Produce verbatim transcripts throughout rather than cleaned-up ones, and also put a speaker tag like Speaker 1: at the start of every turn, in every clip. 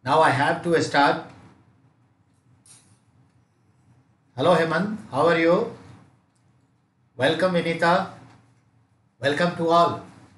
Speaker 1: Now I have to start. Hello Hemant, how are you? Welcome Vinita. Welcome to all.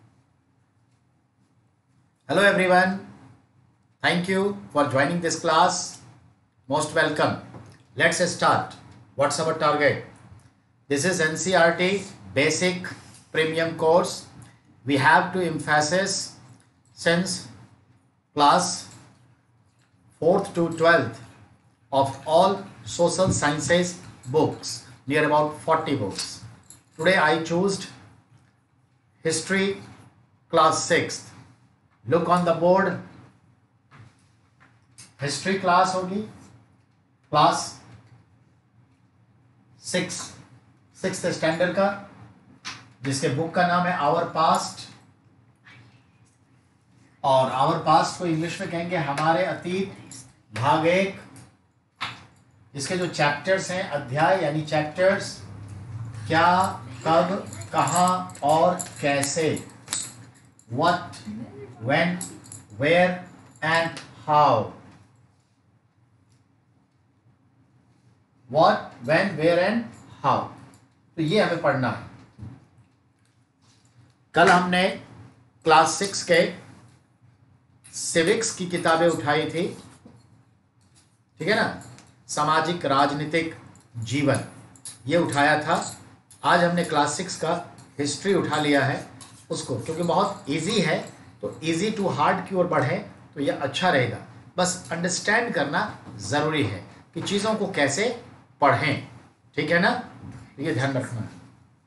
Speaker 1: Hello everyone. Thank you for joining this class. Most welcome. Let's start. What's our target? This is N C R T Basic Premium course. We have to emphasize since class fourth to twelfth of all social sciences books, near about forty books. Today I chose history class sixth. Look on the board. History class होगी class six six standard का, जिसके book का नाम है our past, और our past को English में कहेंगे हमारे अतीत, भाग एक। इसके जो चैप्टर्स हैं, अध्याय यानी चैप्टर्स, क्या, कब, कहाँ और कैसे, what, when, where and how. What, when, where and how, तो ये हमें पढ़ना है। कल हमने क्लास सिक्स के सिविक्स की किताबें उठाई थी, ठीक है ना, सामाजिक राजनीतिक जीवन, ये उठाया था। आज हमने क्लास सिक्स का हिस्ट्री उठा लिया है उसको, क्योंकि बहुत इजी है, तो इजी टू हार्ड की ओर बढ़े तो ये अच्छा रहेगा। बस अंडरस्टैंड करना ज़रूरी है कि चीज़ों को कैसे पढ़ें, ठीक है ना, ये ध्यान रखना है।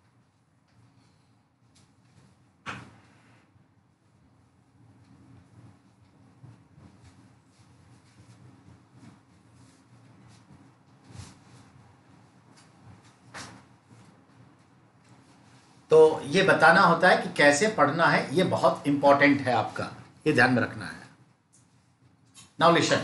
Speaker 1: तो ये बताना होता है कि कैसे पढ़ना है, ये बहुत इंपॉर्टेंट है आपका, ये ध्यान में रखना है। नाउ लिसन,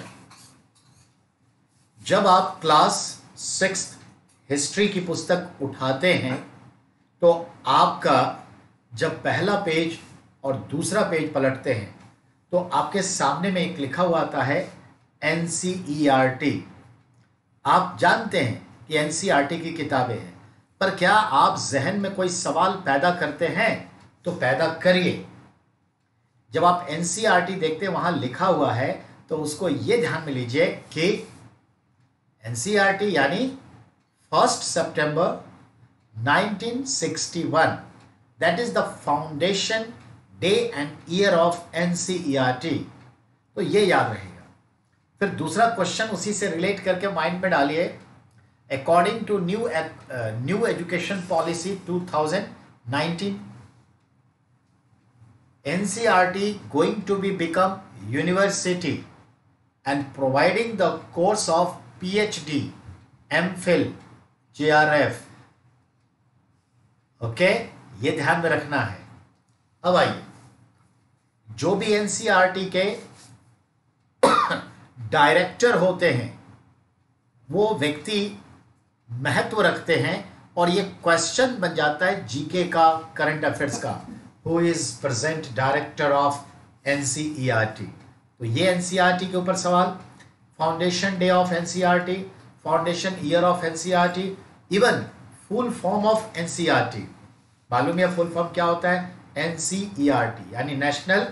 Speaker 1: जब आप क्लास सिक्स्थ हिस्ट्री की पुस्तक उठाते हैं तो आपका जब पहला पेज और दूसरा पेज पलटते हैं तो आपके सामने में एक लिखा हुआ आता है N C E R T. आप जानते हैं कि एन सी आर टी की किताबें हैं, पर क्या आप जहन में कोई सवाल पैदा करते हैं तो पैदा करिए। जब आप एन सी आर टी देखते हैं, वहाँ लिखा हुआ है, तो उसको ये ध्यान में लीजिए कि एन सी आर टी यानी फर्स्ट सितंबर nineteen sixty one, that is the foundation day and year of N C E R T, तो ये याद रहेगा। फिर दूसरा क्वेश्चन उसी से रिलेट करके माइंड में डालिए, according to new new education policy two thousand nineteen, N C R T going to be become university and providing the course of P H D, M Phil, J R F, okay, ये ध्यान में रखना है। अब आइए, जो भी N C R T के डायरेक्टर होते हैं वो व्यक्ति महत्व रखते हैं, और ये क्वेश्चन बन जाता है जीके का, करंट अफेयर्स का, who is present director of N C E R T। तो ये N C R T के ऊपर सवाल, foundation day of N C R T, foundation year of N C R T, even full form of N C R T। मालूम है full form क्या होता है? N C E R T यानी national,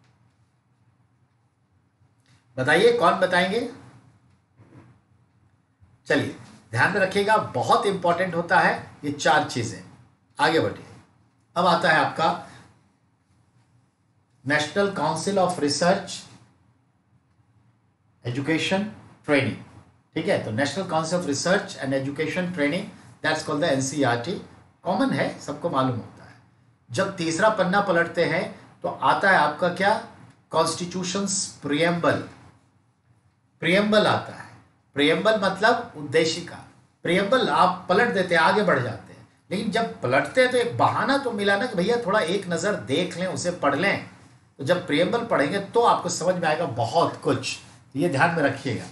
Speaker 1: बताइए कौन बताएंगे? चलिए ध्यान में रखिएगा, बहुत इंपॉर्टेंट होता है ये चार चीजें। आगे बढ़िए। अब आता है आपका national council of research education training, ठीक है। तो national council of research and education training, that's called the N C R T। Common है, सबको मालूम होता है। जब तीसरा पन्ना पलटते हैं तो आता है आपका क्या? Constitutions preamble. प्रियम्बल आता है, प्रियम्बल मतलब उद्देशिका। प्रियम्बल आप पलट देते हैं, आगे बढ़ जाते हैं, लेकिन जब पलटते हैं तो एक बहाना तो मिला ना कि भैया थोड़ा एक नज़र देख लें, उसे पढ़ लें। तो जब प्रियम्बल पढ़ेंगे तो आपको समझ में आएगा बहुत कुछ, तो ये ध्यान में रखिएगा।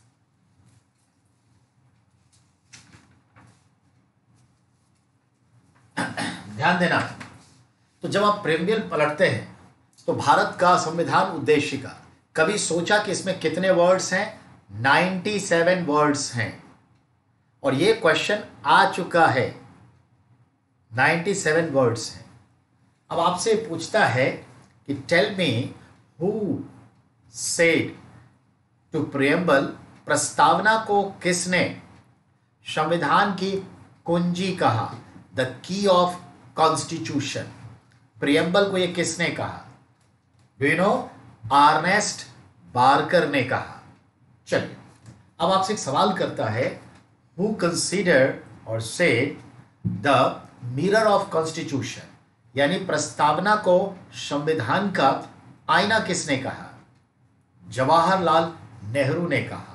Speaker 1: ध्यान देना। तो जब आप प्रियम्बल पलटते हैं तो भारत का संविधान उद्देशिका, कभी सोचा कि इसमें कितने वर्ड्स हैं? सत्तानवे वर्ड्स हैं और ये क्वेश्चन आ चुका है, सत्तानवे वर्ड्स हैं। अब आपसे पूछता है कि tell me who said to preamble, प्रस्तावना को किसने संविधान की कुंजी कहा, the key of constitution. Preamble को ये किसने कहा? Do you know? Ernest Barker ने कहा। चलिए अब आपसे एक सवाल करता है, हु कंसीडर और said the mirror of constitution, यानी प्रस्तावना को संविधान का आईना किसने कहा? जवाहरलाल नेहरू ने कहा।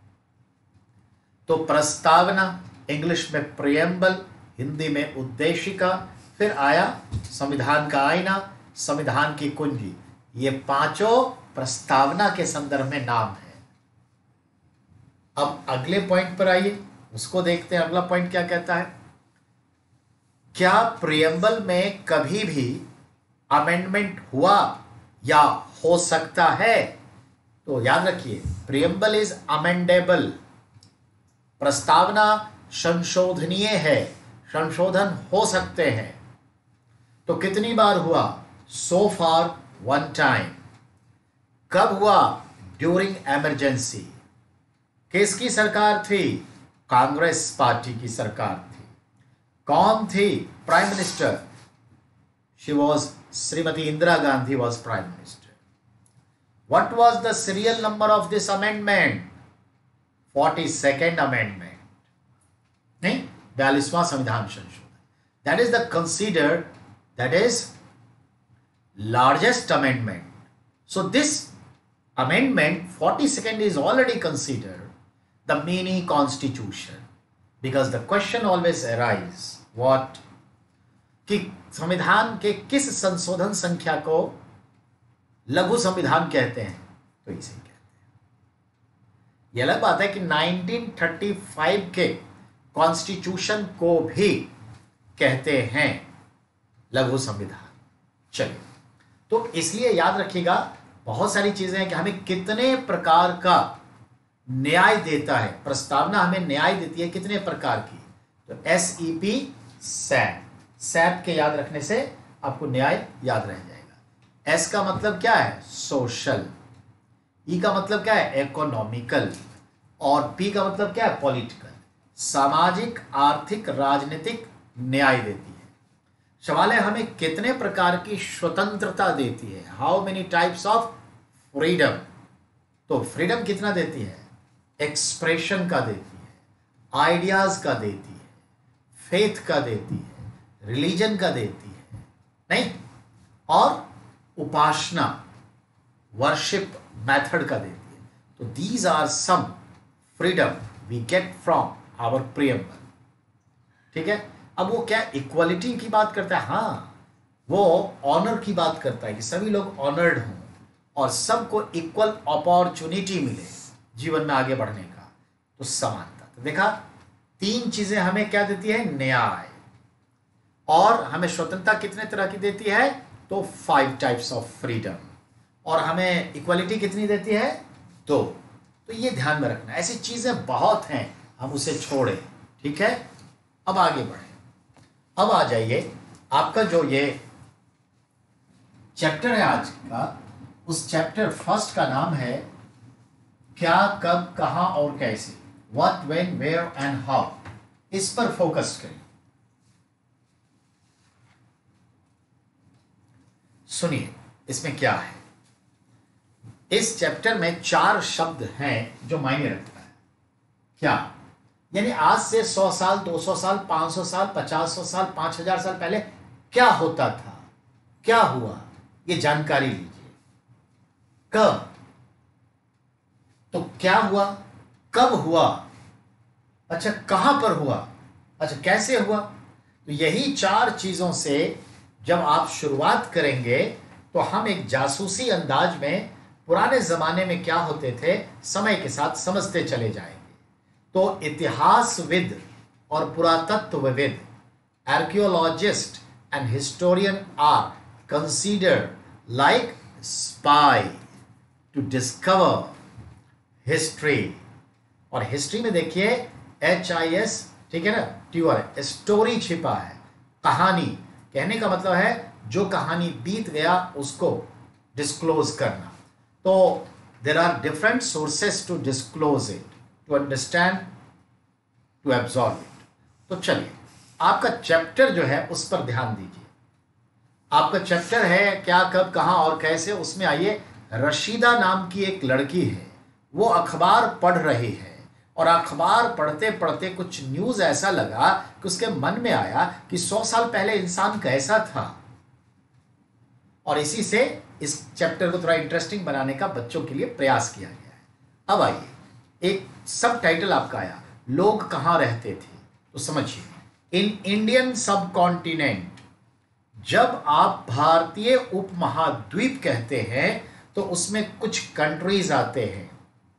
Speaker 1: तो प्रस्तावना इंग्लिश में प्रियम्बल, हिंदी में उद्देशिका, फिर आया संविधान का आईना, संविधान की कुंजी। ये पांचों प्रस्तावना के संदर्भ में नाम है। अब अगले पॉइंट पर आइए, उसको देखते हैं। अगला पॉइंट क्या कहता है? क्या प्रियम्बल में कभी भी अमेंडमेंट हुआ या हो सकता है? तो याद रखिए, प्रियम्बल इज अमेंडेबल। प्रस्तावना संशोधनीय है, संशोधन हो सकते हैं। तो कितनी बार हुआ? So far one time. कब हुआ? During emergency. किसकी सरकार थी? कांग्रेस पार्टी की सरकार थी। कौन थी prime minister? She was Shrimati Indira Gandhi was prime minister. What was the serial number of this amendment? forty-second amendment. नहीं, बयालीसवां संविधान संशोधन। That is the considered, that is largest amendment. So this amendment forty-second is already considered the mini constitution, because the question always arises what, कि संविधान के किस संशोधन संख्या को लघु संविधान कहते हैं? तो इसे कहते हैं। यह अलग बात है कि नाइनटीन थर्टी फाइव के कॉन्स्टिट्यूशन को भी कहते हैं लघु संविधान। चलिए, तो इसलिए याद रखिएगा, बहुत सारी चीजें हैं कि हमें कितने प्रकार का न्याय देता है। प्रस्तावना हमें न्याय देती है कितने प्रकार की? तो S E P sap, sap के याद रखने से आपको न्याय याद रह जाएगा। एस का मतलब क्या है? सोशल। ई का मतलब क्या है? इकोनॉमिकल। और पी का मतलब क्या है? पॉलिटिकल। सामाजिक, आर्थिक, राजनीतिक न्याय देती है। सवाल है, हमें कितने प्रकार की स्वतंत्रता देती है? How many types of freedom? तो फ्रीडम कितना देती है? एक्सप्रेशन का देती है, आइडियाज का देती है, फेथ का देती है, रिलीजन का देती है, नहीं, और उपासना, वर्शिप मेथड का देती है। तो these are some freedom we get from our preamble. ठीक है। अब वो क्या इक्वलिटी की बात करता है? हाँ, वो ऑनर की बात करता है कि सभी लोग ऑनर्ड हों और सबको इक्वल अपॉर्चुनिटी मिले जीवन में आगे बढ़ने का। तो समानता। तो देखा, तीन चीजें हमें क्या देती है? न्याय। और हमें स्वतंत्रता कितने तरह की देती है? तो फाइव टाइप्स ऑफ फ्रीडम। और हमें इक्वलिटी कितनी देती है? दो। तो ये ध्यान में रखना। ऐसी चीजें बहुत हैं, हम उसे छोड़ें। ठीक है, अब आगे बढ़े। अब आ जाइए, आपका जो ये चैप्टर है आज का, उस चैप्टर फर्स्ट का नाम है क्या, कब, कहां और कैसे। What, when, where and how. इस पर फोकस करें। सुनिए इसमें क्या है। इस चैप्टर में चार शब्द हैं जो मायने रखता है। क्या? यानी आज से सौ साल, दो सौ साल, पांच सौ साल, पचास सौ साल, पांच हजार साल पहले क्या होता था, क्या हुआ, ये जानकारी लीजिए। कब, तो क्या हुआ, कब हुआ, अच्छा कहां पर हुआ, अच्छा कैसे हुआ। तो यही चार चीजों से जब आप शुरुआत करेंगे तो हम एक जासूसी अंदाज में पुराने जमाने में क्या होते थे समय के साथ समझते चले जाएंगे। तो इतिहासविद और पुरातत्वविद, archaeologist and historian are considered like spy to discover history. और हिस्ट्री में देखिए एच आई एस, ठीक है ना, टी आर, स्टोरी छिपा है, कहानी। कहने का मतलब है जो कहानी बीत गया उसको डिस्क्लोज करना। तो there are different sources to disclose it, to understand, to absorb it. तो चलिए आपका चैप्टर जो है उस पर ध्यान दीजिए। आपका चैप्टर है क्या, कब, कहां और कैसे। उसमें आइए, रशीदा नाम की एक लड़की है, वो अखबार पढ़ रही है और अखबार पढ़ते पढ़ते कुछ न्यूज़ ऐसा लगा कि उसके मन में आया कि सौ साल पहले इंसान कैसा था। और इसी से इस चैप्टर को थोड़ा इंटरेस्टिंग बनाने का बच्चों के लिए प्रयास किया गया है। अब आइए, एक सब टाइटल आपका आया, लोग कहाँ रहते थे। तो समझिए, इन इंडियन सब कॉन्टिनेंट, जब आप भारतीय उपमहाद्वीप कहते हैं तो उसमें कुछ कंट्रीज आते हैं,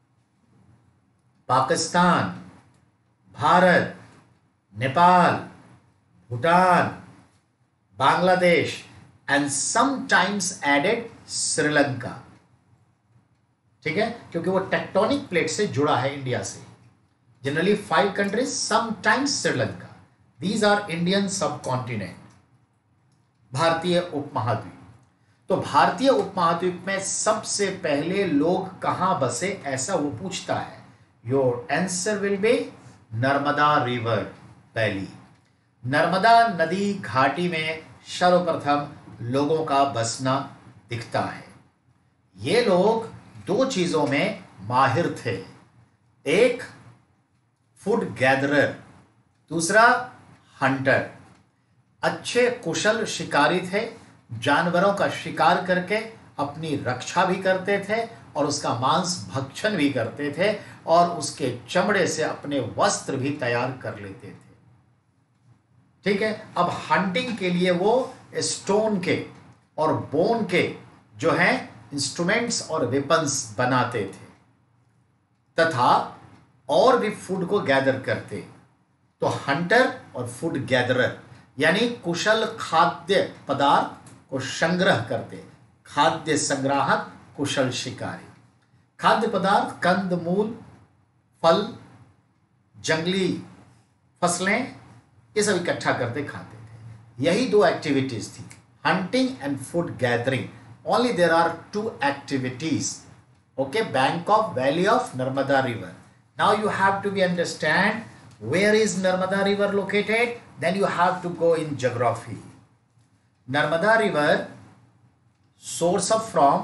Speaker 1: Pakistan, Bharat, Nepal, Bhutan, Bangladesh and sometimes added Sri Lanka. ठीक है, क्योंकि वो टेक्टोनिक प्लेट से जुड़ा है इंडिया से। Generally five countries, sometimes Sri Lanka. These are Indian subcontinent, भारतीय उपमहाद्वीप। तो भारतीय उपमहाद्वीप में सबसे पहले लोग कहां बसे, ऐसा वो पूछता है। Your answer will be Narmada river valley. Narmada नदी घाटी में सर्वप्रथम लोगों का बसना दिखता है। ये लोग दो चीजों में माहिर थे, एक फूड गैदरर, दूसरा हंटर। अच्छे कुशल शिकारी थे, जानवरों का शिकार करके अपनी रक्षा भी करते थे और उसका मांस भक्षण भी करते थे और उसके चमड़े से अपने वस्त्र भी तैयार कर लेते थे। ठीक है, अब हंटिंग के लिए वो स्टोन के और बोन के जो हैं इंस्ट्रूमेंट्स और वेपन्स बनाते थे तथा और भी फूड को गैदर करते। तो हंटर और फूड गैदरर यानी कुशल खाद्य पदार्थ को संग्रह करते, खाद्य संग्राहक, कुशल शिकारी। खाद्य पदार्थ कंद मूल, फल, जंगली फसलें, ये सब इकट्ठा करते खाते थे। यही दो एक्टिविटीज थी, hunting and food gathering. Only there are two activities. Okay, bank of valley of Narmada river. Now you have to be understand where is Narmada river located, then you have to go in geography. Narmada river source of from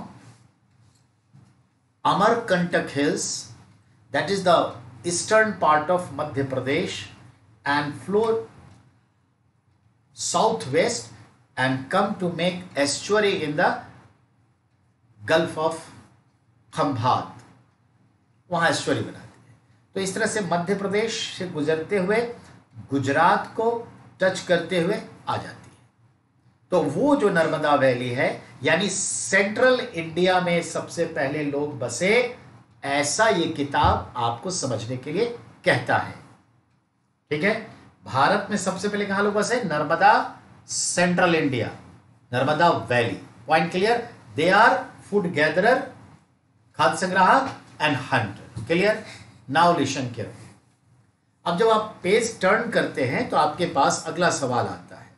Speaker 1: Amarkantak hills, that is the eastern part of Madhya Pradesh, and flow southwest and come to make estuary in the Gulf of Khambhat, वहाँ estuary बना। तो इस तरह से मध्य प्रदेश से गुजरते हुए गुजरात को टच करते हुए आ जाती है। तो वो जो नर्मदा वैली है, यानी सेंट्रल इंडिया में सबसे पहले लोग बसे, ऐसा ये किताब आपको समझने के लिए कहता है। ठीक है, भारत में सबसे पहले कहां लोग बसे, Narmada, central India, Narmada valley. Point clear? They are food gatherer, खाद्य संग्राहक and hunter. Clear? Now listen carefully. अब जब आप पेज टर्न करते हैं तो आपके पास अगला सवाल आता है।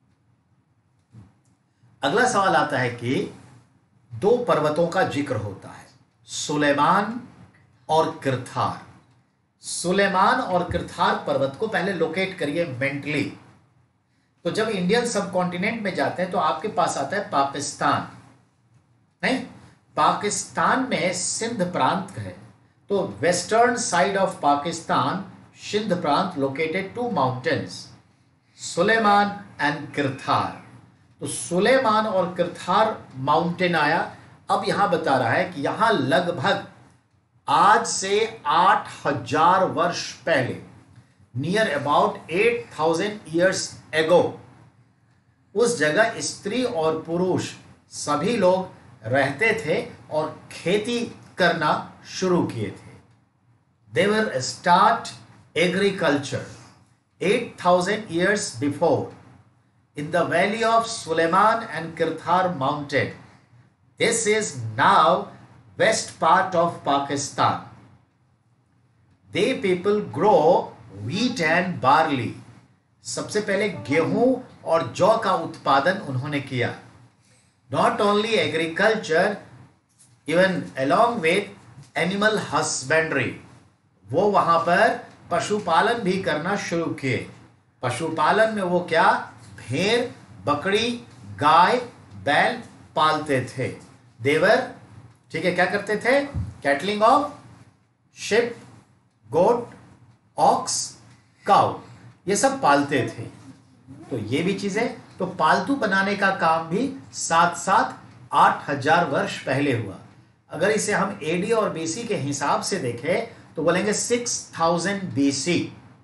Speaker 1: अगला सवाल आता है कि दो पर्वतों का जिक्र होता है, सुलेमान और किरथार। सुलेमान और किरथार पर्वत को पहले लोकेट करिए मेंटली। तो जब इंडियन सब कॉन्टिनेंट में जाते हैं तो आपके पास आता है पाकिस्तान। नहीं, पाकिस्तान में सिंध प्रांत है। तो western side of Pakistan, Sindh प्रांत, located to mountains, Suleman and Kirthar. तो सुलेमान और किरथार माउंटेन आया। अब यहां बता रहा है कि यहां लगभग आज से आठ हजार वर्ष पहले, near about eight thousand years ago, उस जगह स्त्री और पुरुष सभी लोग रहते थे और खेती करना शुरू किए थे। They were start agriculture eight thousand years before in the valley of Suleiman and Kirthar mountain. This is now west part of Pakistan. They people grow wheat and barley. सबसे पहले गेहूं और जौ का उत्पादन उन्होंने किया. Not only agriculture, even along with animal husbandry. वो वहां पर पशुपालन भी करना शुरू किए. पशुपालन में वो क्या, भेड़, बकरी, गाय, बैल पालते थे. देवर, ठीक है, क्या करते थे, cattling of sheep, goat, ox, cow, ये सब पालते थे. तो ये भी चीजें, तो पालतू बनाने का काम भी साथ साथ आठ हजार वर्ष पहले हुआ. अगर इसे हम एडी और बीसी के हिसाब से देखें तो बोलेंगे six thousand BC.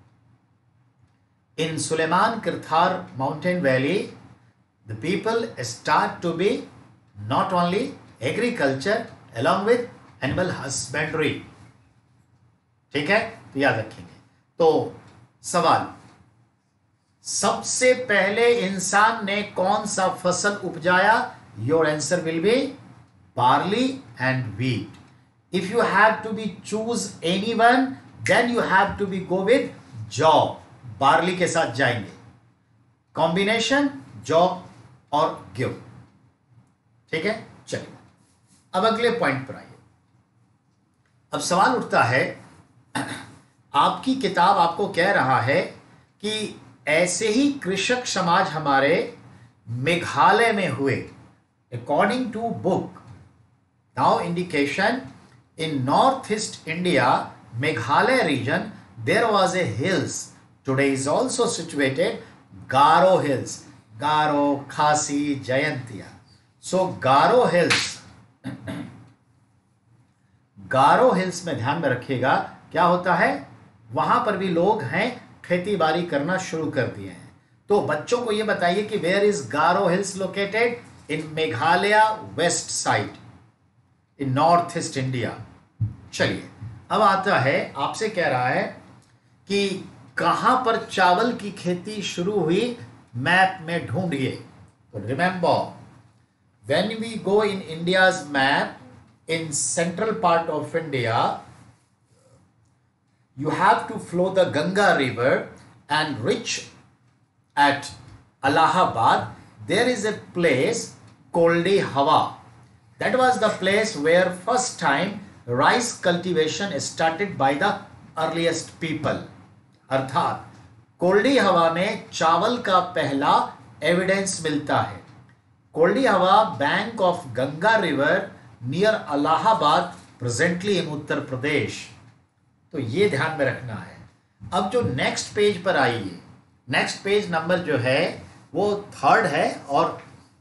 Speaker 1: In Suleman Kirthar mountain valley the people start to be not only agriculture along with animal husbandry. ठीक है, तो याद रखेंगे. तो सवाल, सबसे पहले इंसान ने कौन सा फसल उपजाया? Your answer will be barley and wheat. If you have to be choose anyone, then you have to be go with jaw. barley के साथ जाएंगे. कॉम्बिनेशन jaw और गेहूं. ठीक है, चलिए अब अगले पॉइंट पर आइए. अब सवाल उठता है, आपकी किताब आपको कह रहा है कि ऐसे ही कृषक समाज हमारे मेघालय में हुए. According to book now indication in north east India, Meghalaya reason, there was a hills, today is also situated Garo hills. गारो, खासी, जयंतिया. सो गारो हिल्स, गारो हिल्स में ध्यान में रखिएगा क्या होता है, वहां पर भी लोग हैं, खेती बाड़ी करना शुरू कर दिए हैं. तो बच्चों को यह बताइए कि where is Garo hills located? In Meghalaya west side, in north east India. चलिए अब आता है, आपसे कह रहा है कि कहां पर चावल की खेती शुरू हुई, मैप में ढूंढिए. तो remember, when we go in India's map, in central part of India, you have to flow the Ganga river and reach at Allahabad. There is a place Koldi Hawa. That was the place where first time rice cultivation started by the earliest people. अर्थात कोल्डी हवा में चावल का पहला evidence मिलता है. Koldihwa bank of Ganga river near Allahabad, presently in Uttar Pradesh. तो ये ध्यान में रखना है. अब जो नेक्स्ट पेज पर आइए, नेक्स्ट पेज नंबर जो है वो थर्ड है, और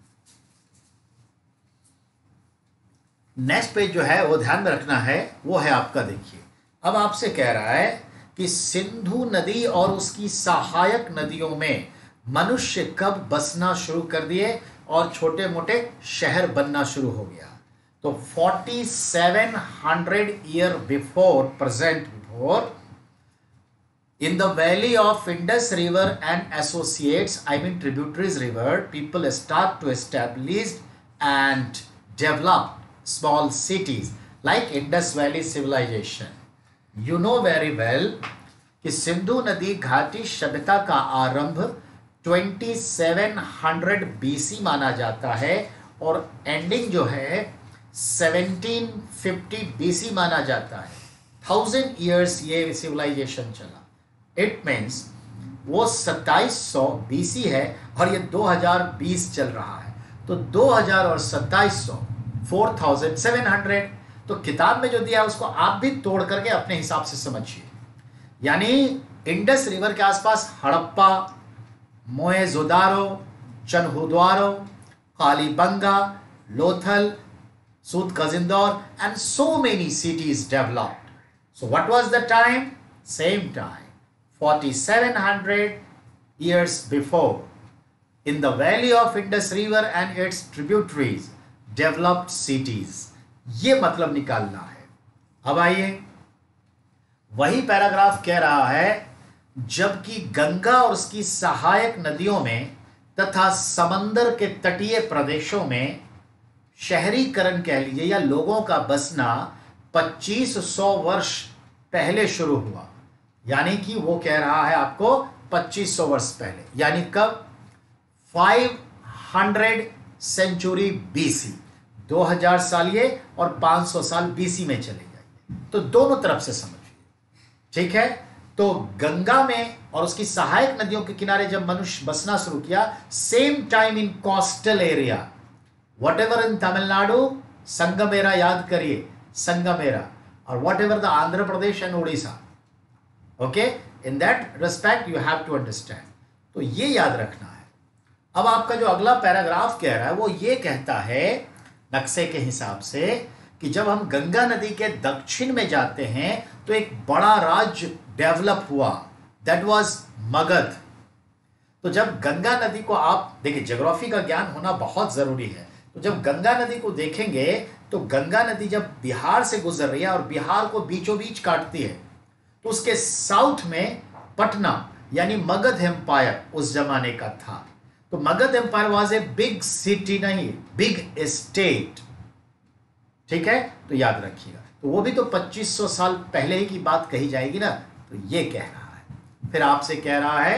Speaker 1: नेक्स्ट पेज जो है वो ध्यान में रखना है, वो है आपका, देखिए. अब आपसे कह रहा है कि सिंधु नदी और उसकी सहायक नदियों में मनुष्य कब बसना शुरू कर दिए और छोटे मोटे शहर बनना शुरू हो गया. तो forty seven hundred year before present before, in the valley of Indus River and associates, I mean tributaries river, people start to establish and develop small cities like Indus Valley civilization. You know very well कि सिंधु नदी घाटी सभ्यता का आरंभ सत्ताईस सौ BC माना जाता है और एंडिंग जो है सेवनटीन फिफ्टी बीसी माना जाता है. थाउजेंड ईयर्स ये सिविलाइजेशन चला. इट मीन्स वो सत्ताईस सौ बीसी है और ये दो हज़ार बीस चल रहा है. तो दो हज़ार और सत्ताईस सौ, फोर थाउजेंड सेवन हंड्रेड. तो किताब में जो दिया है उसको आप भी तोड़ करके अपने हिसाब से समझिए. यानी इंडस रिवर के आसपास Harappa, Mohenjo-daro, चनहुद्वारो, Kalibangan, Lothal, Sud Kazindor, and so many cities developed. So what was the time? Same time, forty-seven hundred years before, in the valley of Indus River and its tributaries, developed cities. ये मतलब निकालना है. अब आइए, वही paragraph कह रहा है, जबकि गंगा और उसकी सहायक नदियों में तथा समंदर के तटीय प्रदेशों में शहरीकरण कह लीजिए या लोगों का बसना पच्चीस सौ वर्ष पहले शुरू हुआ। यानी कि वो कह रहा है आपको पच्चीस सौ वर्ष पहले, यानी कब? पाँच सौ सेंचुरी बीसी, दो हज़ार साल ये और पाँच सौ साल बीसी में चले जाइए, तो दोनों तरफ से समझिए। ठीक है, तो गंगा में और उसकी सहायक नदियों के किनारे जब मनुष्य बसना शुरू किया, same time in coastal area, whatever in Tamil Nadu, Sangam era याद करिए, संगमेरा, और whatever the Andhra Pradesh and Orissa. Okay, in that respect you have to understand, तो ये याद रखना है। अब आपका जो अगला पैराग्राफ कह रहा है वो ये कहता है नक्शे के हिसाब से कि जब हम गंगा नदी के दक्षिण में जाते हैं तो एक बड़ा राज्य डेवलप हुआ, दैट वाज मगध। तो जब गंगा नदी को आप देखिए, ज्योग्राफी का ज्ञान होना बहुत जरूरी है। तो जब गंगा नदी को देखेंगे तो गंगा नदी जब बिहार से गुजर रही है और बिहार को बीचों बीच काटती है, तो उसके साउथ में पटना यानी मगध एम्पायर उस जमाने का था। तो Magadh empire was a big city, नहीं बिग स्टेट। ठीक है, तो याद रखिएगा। तो वो भी तो पच्चीस सौ साल पहले ही की बात कही जाएगी ना, तो ये कह रहा है। फिर आपसे कह रहा है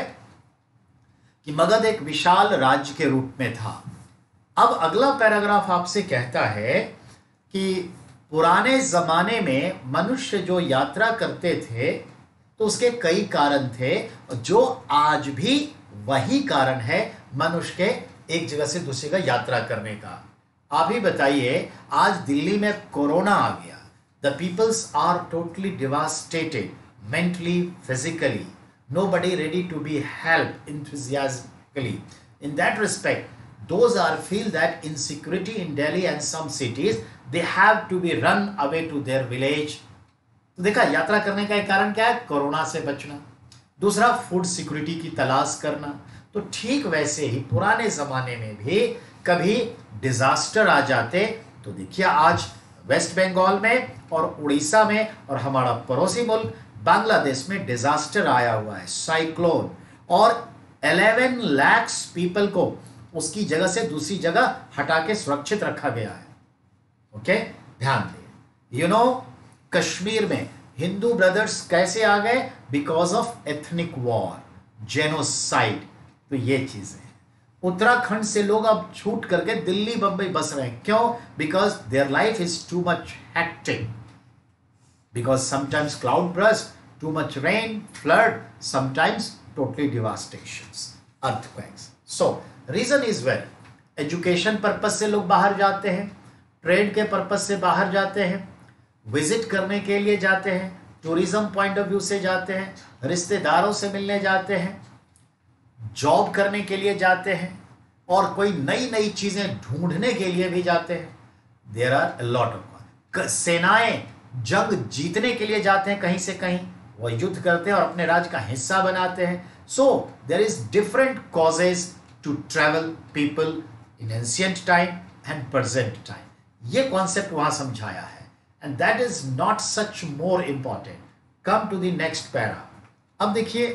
Speaker 1: कि मगध एक विशाल राज्य के रूप में था। अब अगला पैराग्राफ आपसे कहता है कि पुराने जमाने में मनुष्य जो यात्रा करते थे तो उसके कई कारण थे, जो आज भी वही कारण है मनुष्य के एक जगह से दूसरी जगह यात्रा करने का। आप ही बताइए, आज दिल्ली में कोरोना आ गया, the peoples are totally devastated mentally, physically, nobody ready to be helped enthusiastically. In that respect, those are feel that insecurity in Delhi and some cities, they have to be run away to their village. तो देखा, यात्रा करने का एक कारण क्या है? Corona से बचना। दूसरा, फूड सिक्योरिटी की तलाश करना। तो ठीक वैसे ही पुराने जमाने में भी कभी डिजास्टर आ जाते, तो देखिए आज वेस्ट बंगाल में और उड़ीसा में और हमारा पड़ोसी मुल्क बांग्लादेश में डिजास्टर आया हुआ है, साइक्लोन, और ग्यारह लाख पीपल को उसकी जगह से दूसरी जगह हटा के सुरक्षित रखा गया है। ओके, ध्यान दें। यू नो, कश्मीर में हिंदू ब्रदर्स कैसे आ गए? Because of ethnic war, genocide. तो ये चीजें, उत्तराखंड से लोग अब छूट करके दिल्ली बंबई बस रहे हैं। क्यों? Because their life is too much hectic, because sometimes cloud burst, too much rain, flood, sometimes totally devastations, earthquakes. So reason is well, education purpose से लोग बाहर जाते हैं, ट्रेड के पर्पज से बाहर जाते हैं, विजिट करने के लिए जाते हैं, टूरिज्म पॉइंट ऑफ व्यू से जाते हैं, रिश्तेदारों से मिलने जाते हैं, जॉब करने के लिए जाते हैं, और कोई नई नई चीजें ढूंढने के लिए भी जाते हैं। There are a lot of, सेनाएं जंग जीतने के लिए जाते हैं कहीं से कहीं, वो युद्ध करते हैं और अपने राज्य का हिस्सा बनाते हैं। So there is different causes to travel people in ancient time and present time. ये कॉन्सेप्ट वहां समझाया है, and that is not such more important. Come to the next para. अब देखिए,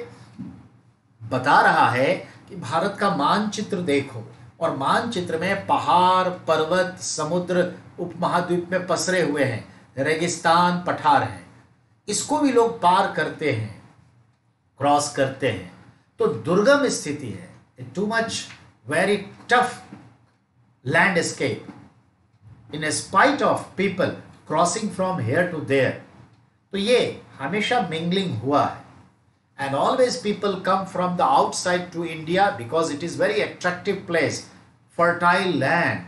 Speaker 1: बता रहा है कि भारत का मानचित्र देखो, और मानचित्र में पहाड़, पर्वत, समुद्र उपमहाद्वीप में पसरे हुए हैं, रेगिस्तान, पठार है। इसको भी लोग पार करते हैं, क्रॉस करते हैं, तो दुर्गम स्थिति है, too much very tough landscape in spite of people crossing from here to there. तो ये हमेशा मिंगलिंग हुआ है, and always people come from the outside to India because it is very attractive place, fertile land,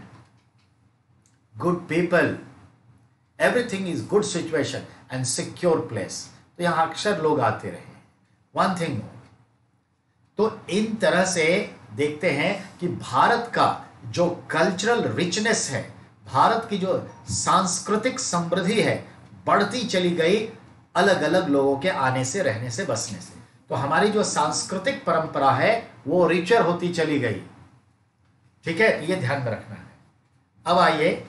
Speaker 1: good people, everything is good situation and secure place. तो यहां अक्सर लोग आते रहे। वन थिंग मोर, तो इन तरह से देखते हैं कि भारत का जो कल्चरल रिचनेस है, भारत की जो सांस्कृतिक समृद्धि है, बढ़ती चली गई अलग अलग लोगों के आने से, रहने से, बसने से। तो हमारी जो सांस्कृतिक परंपरा है वो रिचर होती चली गई। ठीक है, ये ध्यान में रखना है। अब आइए,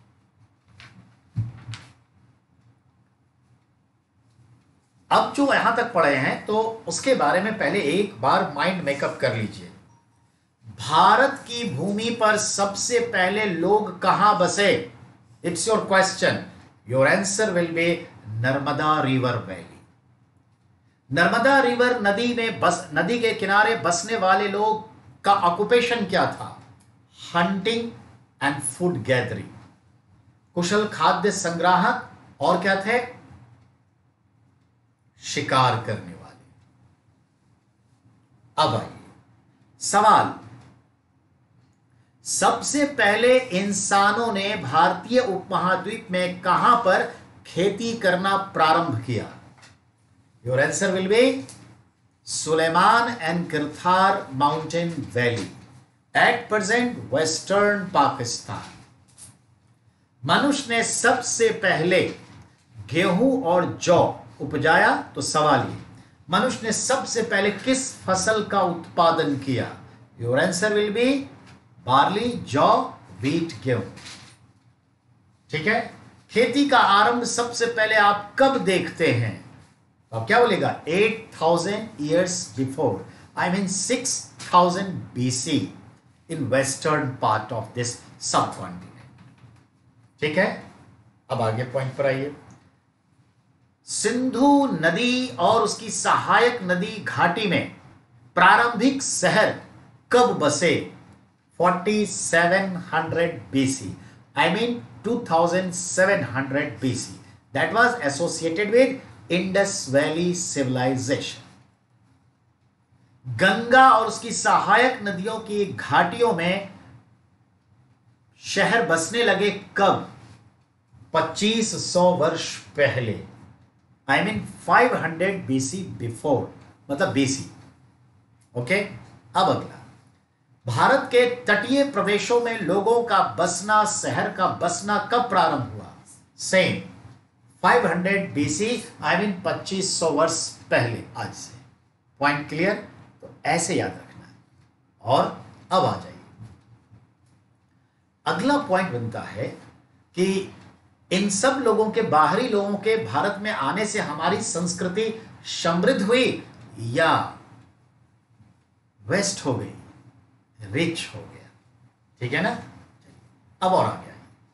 Speaker 1: अब जो यहां तक पढ़े हैं तो उसके बारे में पहले एक बार माइंड मेकअप कर लीजिए। भारत की भूमि पर सबसे पहले लोग कहां बसे? It's your question. Your answer will be Narmada river valley. Narmada river नदी में बस नदी के किनारे बसने वाले लोग का ऑक्यूपेशन क्या था? Hunting and food gathering. कुशल खाद्य संग्राहक. और क्या थे? शिकार करने वाले. अब आइए सवाल. सबसे पहले इंसानों ने भारतीय उपमहाद्वीप में कहां पर खेती करना प्रारंभ किया? Your answer will be Suleman and Kirthar mountain valley at present western Pakistan. मनुष्य ने सबसे पहले गेहूं और जौ उपजाया. तो सवाल ये, मनुष्य ने सबसे पहले किस फसल का उत्पादन किया? Your answer will be barley, जौ, व्हीट, गेहूं. ठीक है. खेती का आरंभ सबसे पहले आप कब देखते हैं? तो आप क्या बोलेगा? Eight thousand years before, I mean six thousand BC in western part of this subcontinent. ठीक है. अब आगे पॉइंट पर आइए. सिंधु नदी और उसकी सहायक नदी घाटी में प्रारंभिक शहर कब बसे? forty-seven hundred B C, I mean twenty-seven hundred B C. That was associated with Indus Valley civilization. Ganga और उसकी सहायक नदियों की घाटियों में शहर बसने लगे कब? पच्चीस सौ वर्ष पहले, I mean five hundred B C before, मतलब B C. ओके. अब अगला, भारत के तटीय प्रदेशों में लोगों का बसना, शहर का बसना कब प्रारंभ हुआ? Same five hundred B C, I mean पच्चीस सौ वर्ष पहले आज से. Point clear? तो ऐसे याद रखना है. और अब आ जाइए, अगला पॉइंट बनता है कि इन सब लोगों के, बाहरी लोगों के भारत में आने से हमारी संस्कृति समृद्ध हुई या वेस्ट हो गई, रिच हो गया. ठीक है ना. अब और आ गया,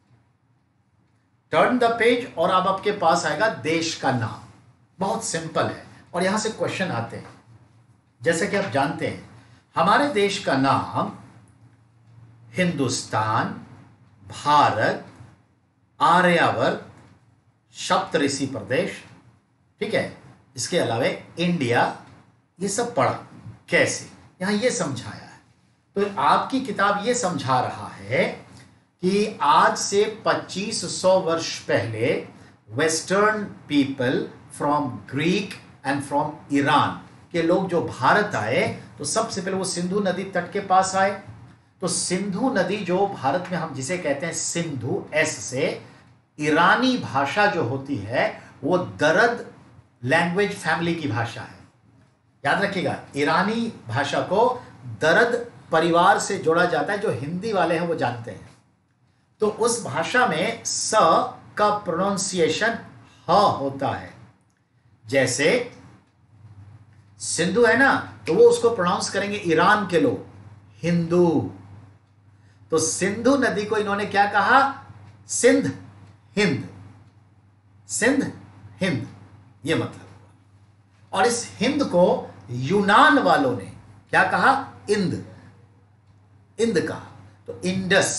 Speaker 1: टर्न द पेज और अब आपके पास आएगा देश का नाम. बहुत सिंपल है और यहां से क्वेश्चन आते हैं. जैसे कि आप जानते हैं हमारे देश का नाम हिंदुस्तान, भारत, आर्यावर्त, सप्तऋषि प्रदेश, ठीक है, इसके अलावा इंडिया, ये सब पढ़ा. कैसे? यहां ये समझाया है. तो आपकी किताब ये समझा रहा है कि आज से पच्चीस सौ वर्ष पहले western people from Greek and from Iran के लोग जो भारत आए, तो सबसे पहले वो सिंधु नदी तट के पास आए. तो सिंधु नदी जो भारत में हम जिसे कहते हैं सिंधु, एस से, ईरानी भाषा जो होती है वो दरद लैंग्वेज फैमिली की भाषा है. याद रखिएगा, ईरानी भाषा को दरद परिवार से जोड़ा जाता है. जो हिंदी वाले हैं वो जानते हैं. तो उस भाषा में स का प्रोनाउंसिएशन ह होता है. जैसे सिंधु है ना, तो वो उसको प्रोनाउंस करेंगे ईरान के लोग हिंदू. तो सिंधु नदी को इन्होंने क्या कहा? सिंध हिंद, सिंध हिंद, ये मतलब हुआ. और इस हिंद को यूनान वालों ने क्या कहा? इंद, इंद कहा. तो इंडस.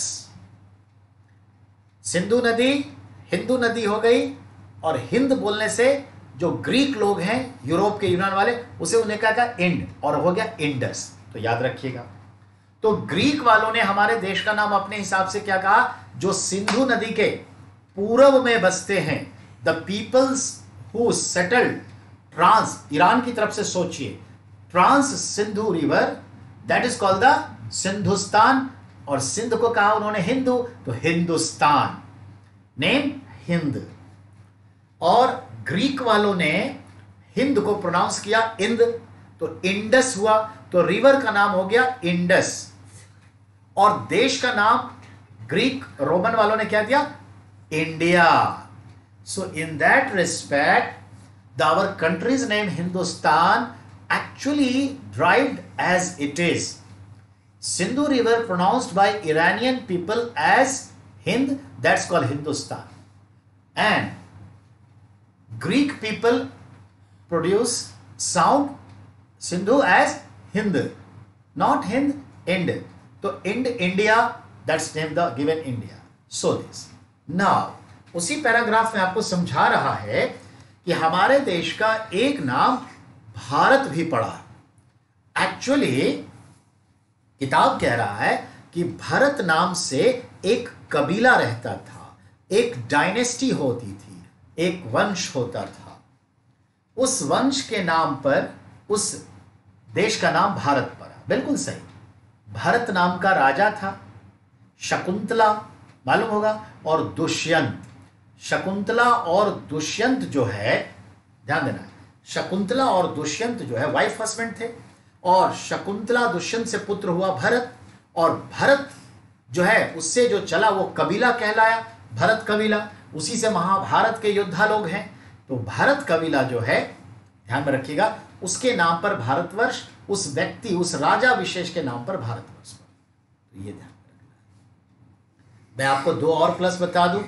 Speaker 1: सिंधु नदी हिंदू नदी हो गई, और हिंद बोलने से जो ग्रीक लोग हैं, यूरोप के, यूनान वाले, उसे उन्हें क्या कहा? इंड, और हो गया इंडस. तो याद रखिएगा. तो ग्रीक वालों ने हमारे देश का नाम अपने हिसाब से क्या कहा? जो सिंधु नदी के पूर्व में बसते हैं, the peoples who settled trans, Iran की तरफ से सोचिए, trans Sindhu river, that is called the Sindhustan. और सिंध को कहा उन्होंने हिंदू, तो हिंदुस्तान, नेम हिंद. और ग्रीक वालों ने हिंद को प्रोनाउंस किया इंद, तो इंडस हुआ. तो रिवर का नाम हो गया इंडस. और देश का नाम ग्रीक रोमन वालों ने क्या दिया? India. So in that respect the our country's name Hindustan actually derived as it is. Sindhu river pronounced by Iranian people as Hind, that's called Hindustan, and Greek people produce sound Sindhu as Hind, not Hind, Ind. तो Ind, India, that's named the given India. So this. Now, उसी paragraph में आपको समझा रहा है कि हमारे देश का एक नाम भारत भी पड़ा। एक्चुअली किताब कह रहा है कि भरत नाम से एक कबीला रहता था, एक डायनेस्टी होती थी, एक वंश होता था। उस वंश के नाम पर उस देश का नाम भारत पड़ा। बिल्कुल सही। भरत नाम का राजा था, शकुंतला मालूम होगा, और दुष्यंत। शकुंतला और दुष्यंत जो है, ध्यान देना, शकुंतला और दुष्यंत जो है वाइफ हस्बैंड थे, और शकुंतला दुष्यंत से पुत्र हुआ भरत, और भरत जो है उससे जो चला वो कबीला कहलाया, भरत कबीला। उसी से महाभारत के योद्धा लोग हैं। तो भारत कबीला जो है, ध्यान में रखिएगा, उसके नाम पर भारतवर्ष, उस व्यक्ति, उस राजा विशेष के नाम पर भारतवर्ष। तो ये ध्यान में रखना। मैं आपको दो और प्लस बता दूं।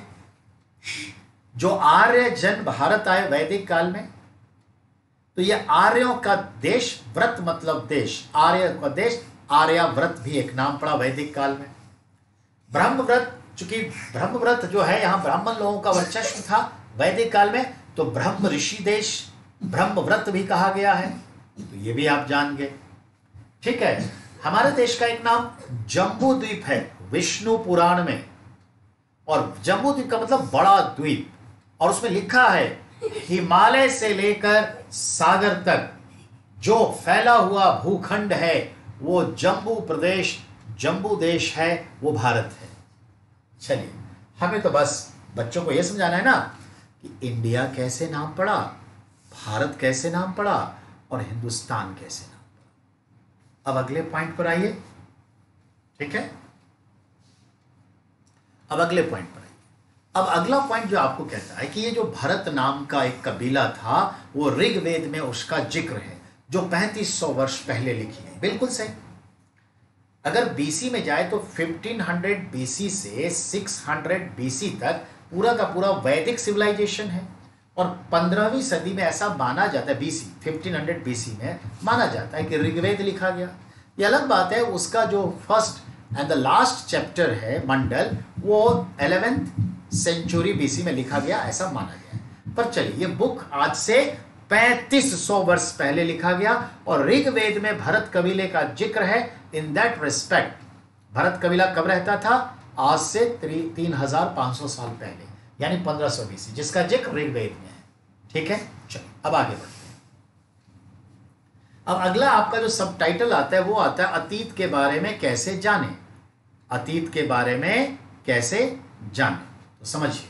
Speaker 1: जो आर्य जन भारत आए वैदिक काल में, तो ये आर्यों का देश, व्रत मतलब देश, आर्य का देश, आर्याव्रत भी एक नाम पड़ा वैदिक काल में। ब्रह्मव्रत, चूंकि ब्रह्मव्रत जो है यहाँ ब्राह्मण लोगों का वर्चस्व था वैदिक काल में, तो ब्रह्म ऋषि देश ब्रह्मव्रत भी कहा गया है। तो ये भी आप जान गए। ठीक है। हमारे देश का एक नाम जम्बू द्वीप है विष्णु पुराण में, और जम्बू द्वीप का मतलब बड़ा द्वीप, और उसमें लिखा है हिमालय से लेकर सागर तक जो फैला हुआ भूखंड है वो जम्बू प्रदेश, जम्बू देश है, वो भारत है। चलिए, हमें तो बस बच्चों को यह समझाना है ना कि इंडिया कैसे नाम पड़ा, भारत कैसे नाम पड़ा, और हिंदुस्तान कैसे नाम पड़ा। अब अगले पॉइंट पर आइए। ठीक है, अब अगले पॉइंट पर आइए। अब अगला पॉइंट जो आपको कहता है कि ये जो भरत नाम का एक कबीला था, वो ऋग्वेद में उसका जिक्र है, जो पैंतीस सौ वर्ष पहले लिखी है। बिल्कुल सही। अगर बीसी में जाए तो पंद्रह सौ बीसी से छह सौ बीसी तक पूरा का पूरा वैदिक सिविलाइजेशन है, और पंद्रहवीं सदी में ऐसा माना जाता है, बीसी पंद्रह सौ बीसी में माना जाता है कि ऋग्वेद लिखा गया। ये अलग बात है, उसका जो first and the last chapter है मंडल, वो इलेवेंथ सेंचुरी बीसी में लिखा गया, ऐसा माना गया है। पर चलिए, ये बुक आज से पैंतीस सौ वर्ष पहले लिखा गया, और ऋग्वेद में भरत कबीले का जिक्र है। इन दैट रिस्पेक्ट, भरत कबीला कब रहता था? आज से तीन हजार पांच सौ साल पहले, यानी पंद्रह सौ बीसी, जिसका जिक्र ऋग्वेद में है। ठीक है, चलिए अब आगे बढ़ते हैं। अब अगला आपका जो सब टाइटल आता है वो आता है अतीत के बारे में कैसे जाने। अतीत के बारे में कैसे जाने, तो समझिए,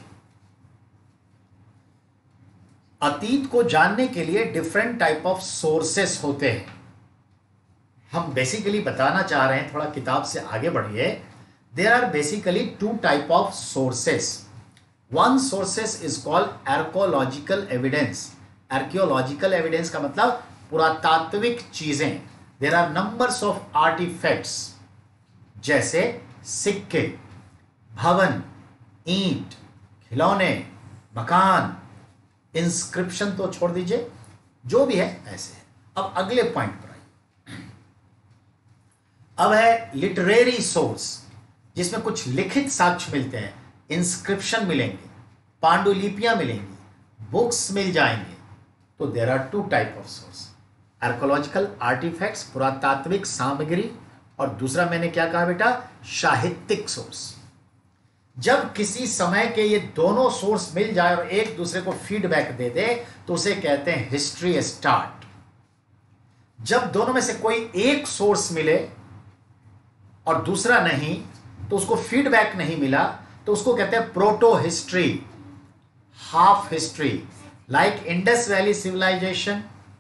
Speaker 1: अतीत को जानने के लिए डिफरेंट टाइप ऑफ सोर्सेस होते हैं। हम बेसिकली बताना चाह रहे हैं, थोड़ा किताब से आगे बढ़िए। There are basically two type of sources. One sources is called archaeological evidence. Archaeological evidence का मतलब पुरातात्विक चीजें। There are numbers of artefacts, जैसे सिक्के, भवन, ईंट, खिलौने, मकान, इंस्क्रिप्शन तो छोड़ दीजिए, जो भी है ऐसे है। अब अगले पॉइंट पर आइए। अब है लिटरेरी सोर्स, जिसमें कुछ लिखित साक्ष्य मिलते हैं, इंस्क्रिप्शन मिलेंगे, पांडुलिपियां मिलेंगी, बुक्स मिल जाएंगे। तो there are two type of source, archaeological artefacts, पुरातात्विक सामग्री, और दूसरा मैंने क्या कहा बेटा, साहित्यिक सोर्स। जब किसी समय के ये दोनों सोर्स मिल जाए और एक दूसरे को फीडबैक दे दे, तो उसे कहते हैं हिस्ट्री स्टार्ट। जब दोनों में से कोई एक सोर्स मिले और दूसरा नहीं, तो उसको फीडबैक नहीं मिला, तो उसको कहते हैं proto history, half history. Like Indus valley civilisation,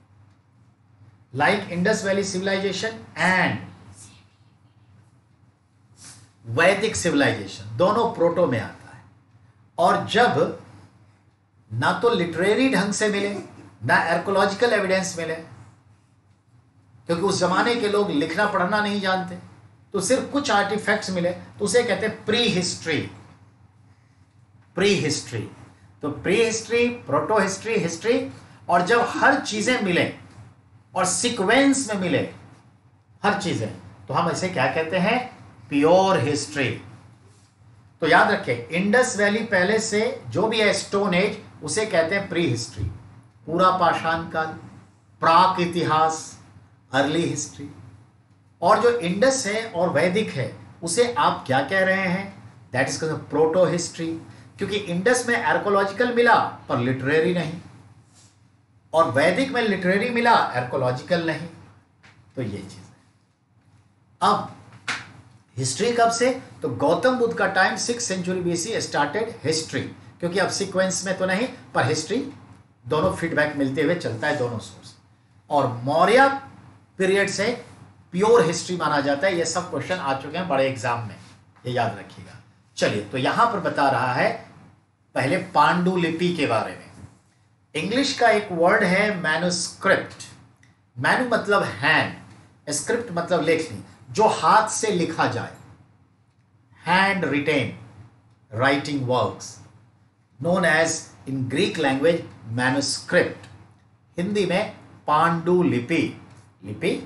Speaker 1: like Indus valley civilisation and Vedic civilisation, दोनों प्रोटो में आता है। और जब ना तो लिटरेरी ढंग से मिले, ना आर्कोलॉजिकल एविडेंस मिले, क्योंकि उस जमाने के लोग लिखना पढ़ना नहीं जानते, तो सिर्फ कुछ आर्टिफैक्ट्स मिले तो उसे कहते हैं प्री हिस्ट्री। प्री हिस्ट्री तो pre history, proto history, history, और जब हर चीजें मिले और सीक्वेंस में मिले हर चीजें, तो हम इसे क्या कहते हैं? Pure history. तो याद रखें, इंडस वैली पहले से जो भी है स्टोन एज, उसे कहते हैं प्री हिस्ट्री, पूरा पाषाण काल, प्राक इतिहास, अर्ली हिस्ट्री। और जो इंडस है और वैदिक है उसे आप क्या कह रहे हैं? दैट इज प्रोटो हिस्ट्री, क्योंकि इंडस में आर्कोलॉजिकल मिला पर लिटरेरी नहीं, और वैदिक में लिटरेरी मिला आर्कोलॉजिकल नहीं। तो ये चीज है। अब हिस्ट्री कब से? तो गौतम बुद्ध का time six century BC started history, क्योंकि अब सीक्वेंस में तो नहीं पर हिस्ट्री दोनों फीडबैक मिलते हुए चलता है, दोनों सोर्स। और मौर्य पीरियड से प्योर हिस्ट्री माना जाता है। ये सब क्वेश्चन आ चुके हैं बड़े एग्जाम में, ये याद रखिएगा। चलिए, तो यहां पर बता रहा है पहले पांडुलिपि के बारे में। इंग्लिश का एक वर्ड है मैन्युस्क्रिप्ट। मैनु मतलब हैंड, स्क्रिप्ट मतलब लेखनी, जो हाथ से लिखा जाए, hand written writing works, known as in Greek language manuscript, Hindi में पांडुलिपि। लिपि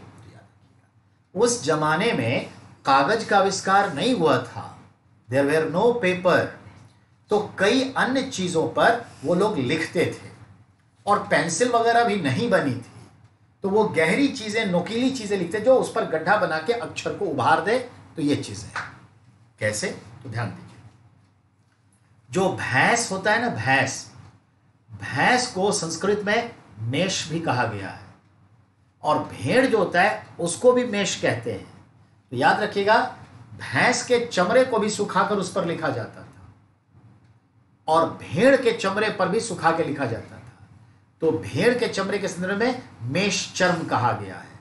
Speaker 1: उस जमाने में कागज का आविष्कार नहीं हुआ था, देयर वेर नो पेपर, तो कई अन्य चीजों पर वो लोग लिखते थे, और पेंसिल वगैरह भी नहीं बनी थी, तो वो गहरी चीजें, नुकीली चीजें लिखते जो उस पर गड्ढा बना के अक्षर को उभार दे। तो ये चीजें कैसे? तो ध्यान दीजिए, जो भैंस होता है ना, भैंस, भैंस को संस्कृत में मेष भी कहा गया है, और भेड़ जो होता है उसको भी मेष कहते हैं। तो याद रखिएगा, भैंस के चमड़े को भी सुखाकर उस पर लिखा जाता था, और भेड़ के चमड़े पर भी सुखा के लिखा जाता था। तो भेड़ के चमड़े के संदर्भ में मेष चर्म कहा गया है।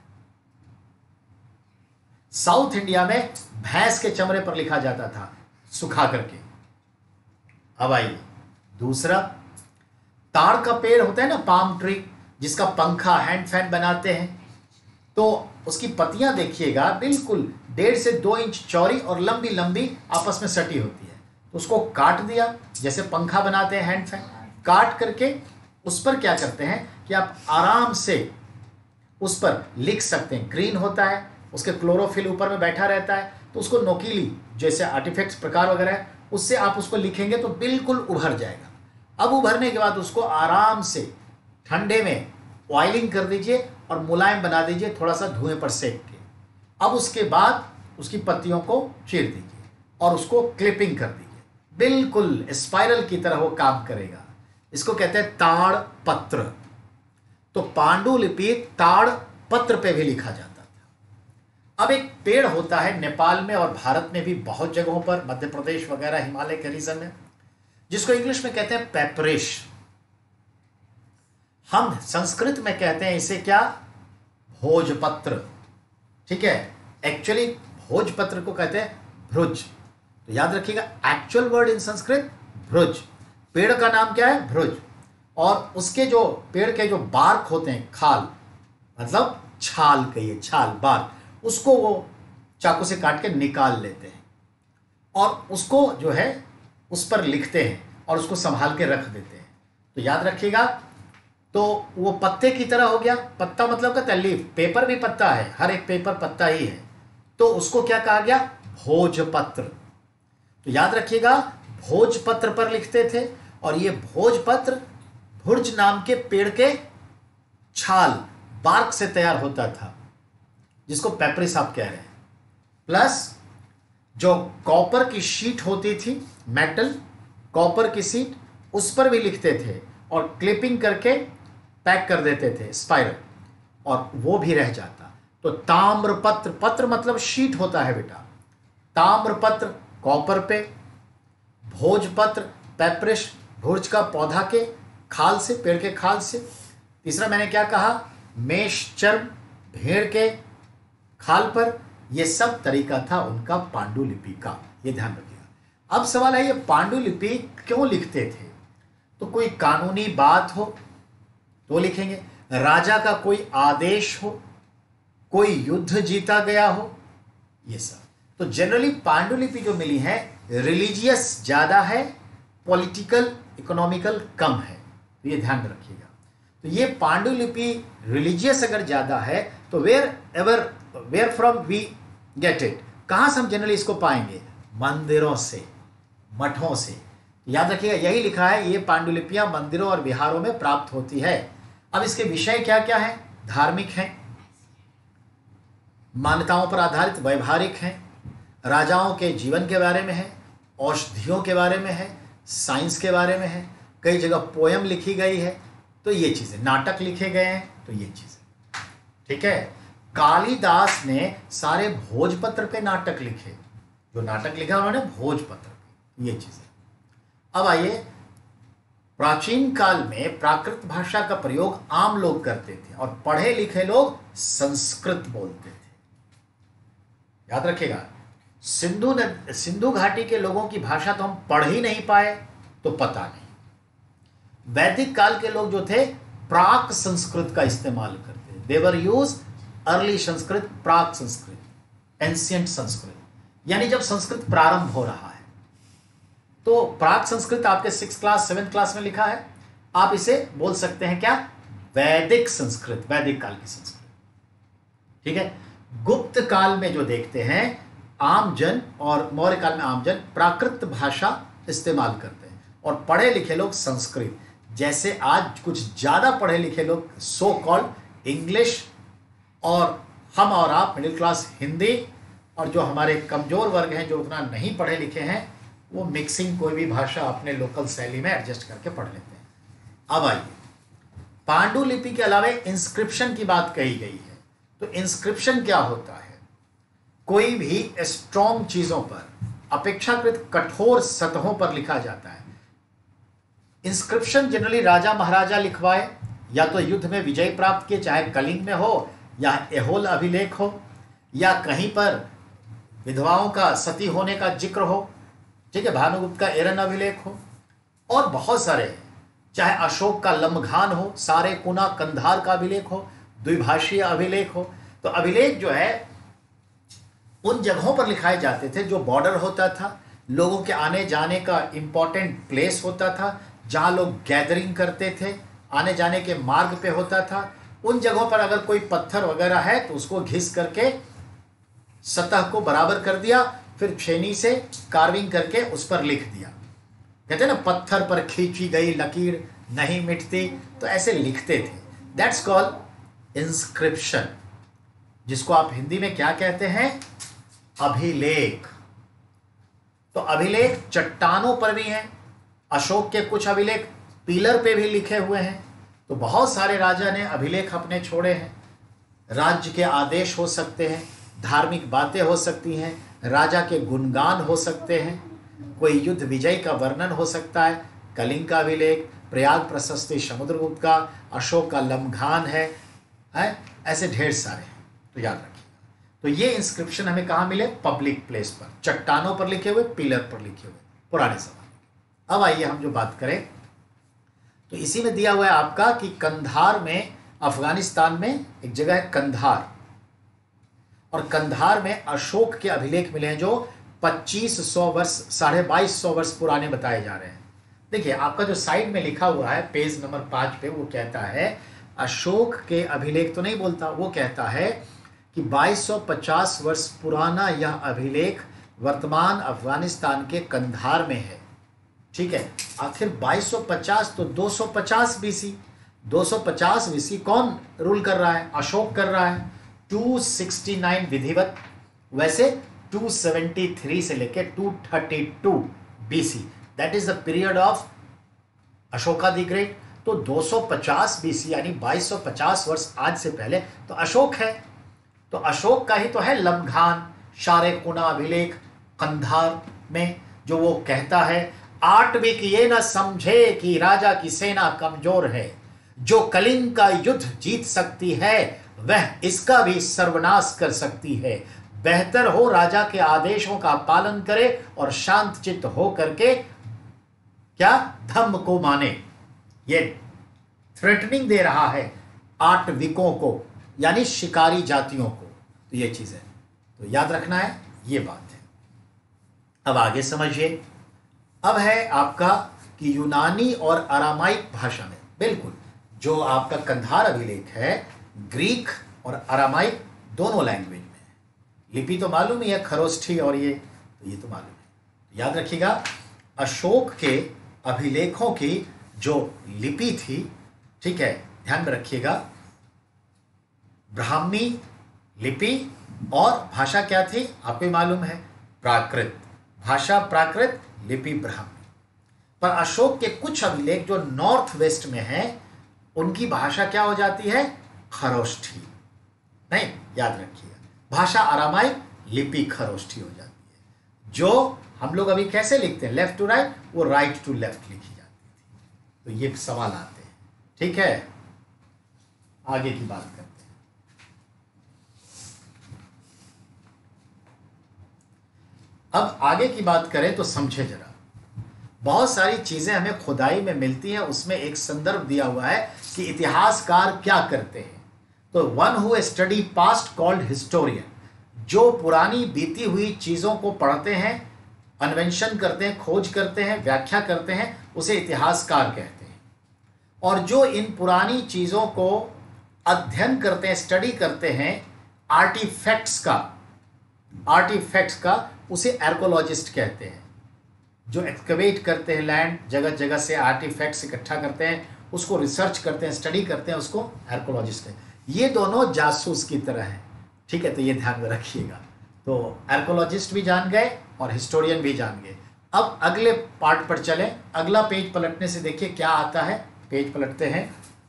Speaker 1: साउथ इंडिया में भैंस के चमड़े पर लिखा जाता था सुखा करके। अब आइए दूसरा, ताड़ का पेड़ होता है ना, पाम ट्री, जिसका पंखा हैंड फैन बनाते हैं, तो उसकी पत्तियां देखिएगा बिल्कुल डेढ़ से दो इंच चौड़ी और लंबी लंबी आपस में सटी होती है। तो उसको काट दिया, जैसे पंखा बनाते हैं हैंड फैन, काट करके उस पर क्या करते हैं कि आप आराम से उस पर लिख सकते हैं। ग्रीन होता है, उसके क्लोरोफिल ऊपर में बैठा रहता है, तो उसको नोकीली जैसे आर्टिफैक्ट्स प्रकार वगैरह है, उससे आप उसको लिखेंगे तो बिल्कुल उभर जाएगा। अब उभरने के बाद उसको आराम से ठंडे में ऑयलिंग कर दीजिए और मुलायम बना दीजिए, थोड़ा सा धुएं पर सेक के। अब उसके बाद उसकी पत्तियों को चीर दीजिए और उसको क्लिपिंग कर दीजिए, बिल्कुल स्पाइरल की तरह वो काम करेगा। इसको कहते हैं ताड़ पत्र। तो पांडुलिपि ताड़ पत्र पे भी लिखा जाता था। अब एक पेड़ होता है नेपाल में और भारत में भी बहुत जगहों पर, मध्य प्रदेश वगैरह हिमालय के रीजन में, जिसको इंग्लिश में कहते हैं पेपरिश। हम संस्कृत में कहते हैं इसे क्या? भोजपत्र। ठीक है, एक्चुअली भोजपत्र को कहते हैं भ्रुज। तो याद रखिएगा, एक्चुअल वर्ड इन संस्कृत भ्रुज। पेड़ का नाम क्या है? भ्रुज। और उसके जो पेड़ के जो बार्क होते हैं, खाल मतलब छाल कहिए, छाल बार्क, उसको वो चाकू से काट के निकाल लेते हैं और उसको जो है उस पर लिखते हैं और उसको संभाल के रख देते हैं। तो याद रखिएगा, तो वो पत्ते की तरह हो गया। पत्ता मतलब का लीफ, पेपर भी पत्ता है, हर एक पेपर पत्ता ही है, तो उसको क्या कहा गया? भोजपत्र। तो याद रखिएगा, भोजपत्र पर लिखते थे, और ये भोजपत्र भुर्ज नाम के पेड़ के छाल, बार्क से तैयार होता था, जिसको पेपरिस आप कह रहे हैं। प्लस जो कॉपर की शीट होती थी, मेटल कॉपर की शीट, उस पर भी लिखते थे और क्लिपिंग करके पैक कर देते थे स्पाइरल, और वो भी रह जाता। तो ताम्रपत्र, पत्र मतलब शीट होता है बेटा, ताम्रपत्र कॉपर पे, भोजपत्र पेपरिश भुर्ज का पौधा के खाल से, पेड़ के खाल से। तीसरा मैंने क्या कहा? मेष चर्म, भेड़ के खाल पर। ये सब तरीका था उनका पांडुलिपि का, ये ध्यान रखिएगा। अब सवाल है, ये पांडुलिपि क्यों लिखते थे? तो कोई कानूनी बात हो तो लिखेंगे, राजा का कोई आदेश हो, कोई युद्ध जीता गया हो, ये सब। तो जनरली पांडुलिपि जो मिली है रिलीजियस ज़्यादा है, पॉलिटिकल इकोनॉमिकल कम है, तो ये ध्यान में रखिएगा। तो ये पांडुलिपि रिलीजियस अगर ज़्यादा है तो where ever where from we get it, कहाँ से हम जनरली इसको पाएंगे? मंदिरों से, मठों से। याद रखिएगा यही लिखा है, ये पांडुलिपियां मंदिरों और विहारों में प्राप्त होती है। अब इसके विषय क्या क्या है? धार्मिक हैं, मान्यताओं पर आधारित वैवाहिक हैं, राजाओं के जीवन के बारे में है, औषधियों के बारे में है, साइंस के बारे में है, कई जगह पोयम लिखी गई है, तो ये चीज़ें, नाटक लिखे गए हैं, तो ये चीज़ें। ठीक है, कालिदास ने सारे भोजपत्र पे नाटक लिखे, जो नाटक लिखा उन्होंने भोजपत्र पे, ये चीज़ें। अब आइए, प्राचीन काल में प्राकृत भाषा का प्रयोग आम लोग करते थे और पढ़े लिखे लोग संस्कृत बोलते थे। याद रखिएगा, सिंधु न सिंधु घाटी के लोगों की भाषा तो हम पढ़ ही नहीं पाए, तो पता नहीं। वैदिक काल के लोग जो थे प्राक संस्कृत का इस्तेमाल करते थे। देवर यूज अर्ली संस्कृत, प्राक संस्कृत, एंशियंट संस्कृत, यानी जब संस्कृत प्रारंभ हो रहा है। तो प्राक संस्कृत आपके सिक्स क्लास सेवेंथ क्लास में लिखा है, आप इसे बोल सकते हैं क्या? वैदिक संस्कृत, वैदिक काल की संस्कृत। ठीक है, गुप्त काल में जो देखते हैं आमजन और मौर्य काल में आमजन प्राकृत भाषा इस्तेमाल करते हैं और पढ़े लिखे लोग संस्कृत। जैसे आज कुछ ज़्यादा पढ़े लिखे लोग सो कॉल्ड इंग्लिश, और हम और आप मिडिल क्लास हिंदी, और जो हमारे कमज़ोर वर्ग हैं जो उतना नहीं पढ़े लिखे हैं वो मिक्सिंग कोई भी भाषा अपने लोकल शैली में एडजस्ट करके पढ़ लेते हैं। अब आइए, पांडुलिपि के अलावा इंस्क्रिप्शन की बात कही गई है। तो इंस्क्रिप्शन क्या होता है? कोई भी स्ट्रॉन्ग चीज़ों पर अपेक्षाकृत कठोर सतहों पर लिखा जाता है। इंस्क्रिप्शन जनरली राजा महाराजा लिखवाए, या तो युद्ध में विजय प्राप्त किए, चाहे कलिंग में हो या एहोल अभिलेख हो, या कहीं पर विधवाओं का सती होने का जिक्र हो, ठीक है, भानुगुप्त का एरन अभिलेख हो, और बहुत सारे हैं, चाहे अशोक का लम्घान हो, सारे कुना कंधार का अभिलेख हो, द्विभाषीय अभिलेख हो। तो अभिलेख जो है उन जगहों पर लिखाए जाते थे जो बॉर्डर होता था, लोगों के आने जाने का इंपॉर्टेंट प्लेस होता था, जहाँ लोग गैदरिंग करते थे, आने जाने के मार्ग पे होता था। उन जगहों पर अगर कोई पत्थर वगैरह है तो उसको घिस करके सतह को बराबर कर दिया, फिर छेनी से कार्विंग करके उस पर लिख दिया। कहते हैं ना, पत्थर पर खींची गई लकीर नहीं मिटती, तो ऐसे लिखते थे। दैट्स कॉल्ड इंस्क्रिप्शन, जिसको आप हिंदी में क्या कहते हैं? अभिलेख। तो अभिलेख चट्टानों पर भी हैं, अशोक के कुछ अभिलेख पिलर पे भी लिखे हुए हैं। तो बहुत सारे राजा ने अभिलेख अपने छोड़े हैं। राज्य के आदेश हो सकते हैं, धार्मिक बातें हो सकती हैं, राजा के गुणगान हो सकते हैं, कोई युद्ध विजय का वर्णन हो सकता है, कलिंग का अभिलेख, प्रयाग प्रशस्ति समुद्रगुप्त का, अशोक का लम्घान है, है ऐसे ढेर सारे हैं। तो याद रखिए। तो ये इंस्क्रिप्शन हमें कहाँ मिले? पब्लिक प्लेस पर, चट्टानों पर लिखे हुए, पिलर पर लिखे हुए, पुराने समय। अब आइए हम जो बात करें, तो इसी में दिया हुआ है आपका कि कंधार में, अफगानिस्तान में एक जगह है कंधार, और कंधार में अशोक के अभिलेख मिले हैं जो पच्चीस सौ वर्ष, साढ़े बाईस सौ वर्ष पुराने बताए जा रहे हैं। देखिए आपका जो साइड में लिखा हुआ है पेज नंबर पाँच पे, वो कहता है अशोक के अभिलेख तो नहीं बोलता, वो कहता है कि बाईस सौ पचास वर्ष पुराना यह अभिलेख वर्तमान अफगानिस्तान के कंधार में है। ठीक है, आखिर बाईस सौ पचास तो दो सौ पचास बीसी, दो सौ पचास बीसी कौन रूल कर रहा है? अशोक कर रहा है। दो सौ उनहत्तर विधिवत, वैसे दो सौ तिहत्तर से लेकर दो सौ बत्तीस BC, that is the period of Ashoka the great. तो दो सौ पचास बीसी यानी बाईस सौ पचास वर्ष आज से पहले तो अशोक है। तो अशोक का ही तो है लम्घान, शारे कुना अभिलेख कंधार में, जो वो कहता है आठविक ये न समझे कि राजा की सेना कमजोर है, जो कलिंग का युद्ध जीत सकती है वह इसका भी सर्वनाश कर सकती है। बेहतर हो राजा के आदेशों का पालन करे और शांत चित्त हो करके क्या धम्म को माने। ये थ्रेटनिंग दे रहा है आठविकों को, यानी शिकारी जातियों को। तो ये चीज है, तो याद रखना है, ये बात है। अब आगे समझिए। अब है आपका कि यूनानी और अरामाइक भाषा में, बिल्कुल जो आपका कंधार अभिलेख है ग्रीक और अरामाइक दोनों लैंग्वेज में है। लिपि तो मालूम ही है, खरोष्ठी और ये, तो ये तो मालूम है। याद रखिएगा अशोक के अभिलेखों की जो लिपि थी, ठीक है, ध्यान में रखिएगा, ब्राह्मी लिपि और भाषा क्या थी आपको ही मालूम है, प्राकृत। भाषा प्राकृत, लिपि ब्राह्मी। पर अशोक के कुछ अभिलेख जो नॉर्थ वेस्ट में हैं उनकी भाषा क्या हो जाती है, खरोष्ठी। नहीं, याद रखिएगा भाषा अरामाइक, लिपि खरोष्ठी हो जाती है। जो हम लोग अभी कैसे लिखते हैं, लेफ्ट टू राइट, वो राइट टू लेफ्ट लिखी जाती थी। तो ये सवाल आते हैं, ठीक है। आगे की बात करते हैं। अब आगे की बात करें तो समझे जरा, बहुत सारी चीजें हमें खुदाई में मिलती हैं, उसमें एक संदर्भ दिया हुआ है कि इतिहासकार क्या करते हैं। तो one who study past called historian, जो पुरानी बीती हुई चीजों को पढ़ते हैं, अन्वेषण करते हैं, खोज करते हैं, व्याख्या करते हैं, उसे इतिहासकार कहते हैं। और जो इन पुरानी चीजों को अध्ययन करते हैं, स्टडी करते हैं, आर्टिफैक्ट्स का आर्टिफैक्ट्स का उसे आर्कोलॉजिस्ट कहते हैं। जो एक्सकवेट करते हैं लैंड, जगह जगह से आर्टिफैक्ट्स इकट्ठा करते हैं, उसको रिसर्च करते हैं, स्टडी करते हैं, उसको आर्कोलॉजिस्ट कहते हैं। ये दोनों जासूस की तरह हैं, ठीक है, तो ये ध्यान में रखिएगा। तो आर्कोलॉजिस्ट भी जान गए और हिस्टोरियन भी जान गए। अब अगले पार्ट पर चलें। अगला पेज पलटने से देखिए क्या आता है। पेज पलटते हैं।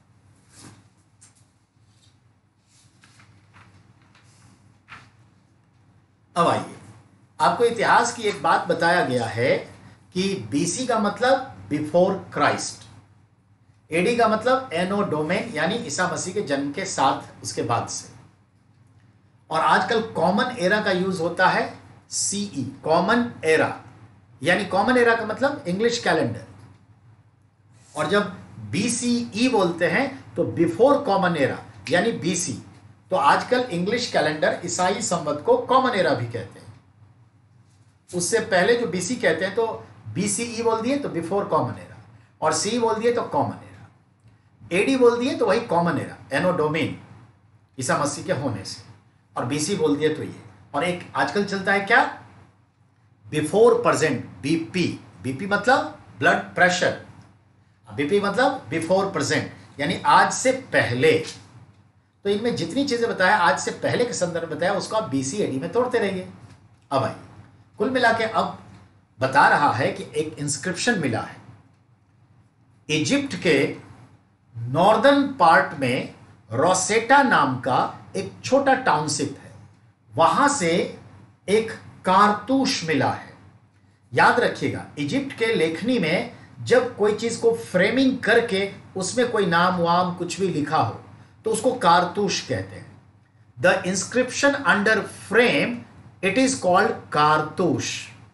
Speaker 1: अब आइए, आपको इतिहास की एक बात बताया गया है कि बीसी का मतलब बिफोर क्राइस्ट, एडी का मतलब एनो डोमेन यानी ईसा मसीह के जन्म के साथ, उसके बाद से। और आजकल कॉमन एरा का यूज होता है सीई, कॉमन एरा, यानी कॉमन एरा का मतलब इंग्लिश कैलेंडर। और जब बीसीई बोलते हैं तो बिफोर कॉमन एरा यानी बीसी। तो आजकल इंग्लिश कैलेंडर ईसाई संवत को कॉमन एरा भी कहते हैं। उससे पहले जो बीसी कहते हैं तो बीसीई बोल दिए तो बिफोर कॉमन एरा, और सी बोल दिए तो कॉमन एरा, एडी बोल दिए तो वही common era, anno domini, Isa Masih के होने से, और बीसी बोल दिए तो ये। और एक आजकल चलता है क्या, बिफोर प्रेजेंट, बीपी। बीपी मतलब ब्लड प्रेशर, बीपी मतलब बिफोर प्रेजेंट यानी आज से पहले। तो इनमें जितनी चीजें बताया आज से पहले के संदर्भ में बताया, उसको आप बीसी एडी में तोड़ते रहिए। अब आइए, कुल मिला के अब बता रहा है कि एक इंस्क्रिप्शन मिला है इजिप्ट के नॉर्दर्न पार्ट में, रोसेटा नाम का एक छोटा टाउनशिप है, वहां से एक कारतूस मिला है। याद रखिएगा इजिप्ट के लेखनी में जब कोई चीज को फ्रेमिंग करके उसमें कोई नाम वाम कुछ भी लिखा हो तो उसको कारतूस कहते हैं। The inscription under frame, it is called कारतूस।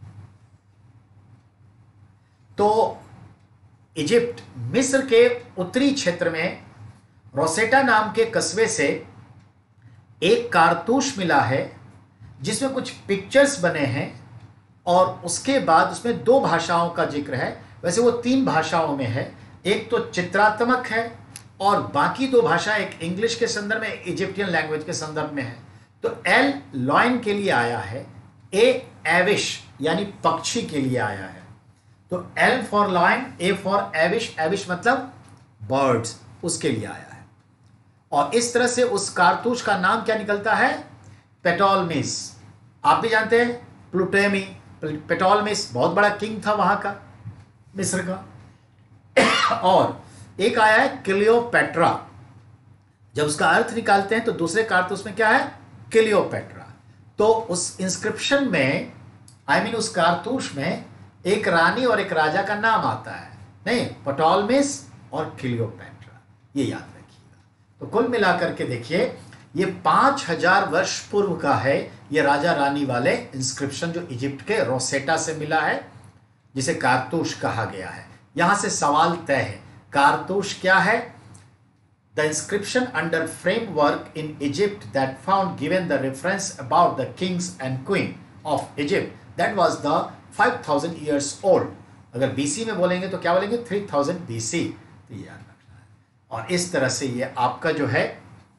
Speaker 1: तो इजिप्ट, मिस्र के उत्तरी क्षेत्र में रोसेटा नाम के कस्बे से एक कारतूस मिला है जिसमें कुछ पिक्चर्स बने हैं, और उसके बाद उसमें दो भाषाओं का जिक्र है। वैसे वो तीन भाषाओं में है, एक तो चित्रात्मक है और बाकी दो भाषा एक इंग्लिश के संदर्भ में, इजिप्टियन लैंग्वेज के संदर्भ में है। तो एल लॉयन के लिए आया है, ए एविश यानी पक्षी के लिए आया है। तो L for lion, A for avis, avis मतलब बर्ड्स, उसके लिए आया है। और इस तरह से उस कारतूस का नाम क्या निकलता है, पेटोलमिस। आप भी जानते हैं प्लूटेमी, पेटोलमिस बहुत बड़ा किंग था वहां का, मिस्र का। और एक आया है क्लियोपेट्रा, जब उसका अर्थ निकालते हैं तो दूसरे कारतूस में क्या है, क्लियोपेट्रा। तो उस इंस्क्रिप्शन में, आई मीन उस कारतूस में एक रानी और एक राजा का नाम आता है, नहीं, पटोलमिस और क्लियोपेट्रा, ये याद रखिएगा। तो कुल मिलाकर के देखिए ये पांच हजार वर्ष पूर्व का है, ये राजा रानी वाले इंस्क्रिप्शन जो इजिप्ट के रोसेटा से मिला है, जिसे कारतूस कहा गया है। यहां से सवाल तय है, कारतूस क्या है? The inscription under framework in Egypt that found given the reference about the kings and queen of Egypt that was the five thousand years old. अगर बीसी में बोलेंगे तो क्या बोलेंगे, थ्री थाउजेंड बीसी। तो ये याद रखना है। और इस तरह से ये आपका जो है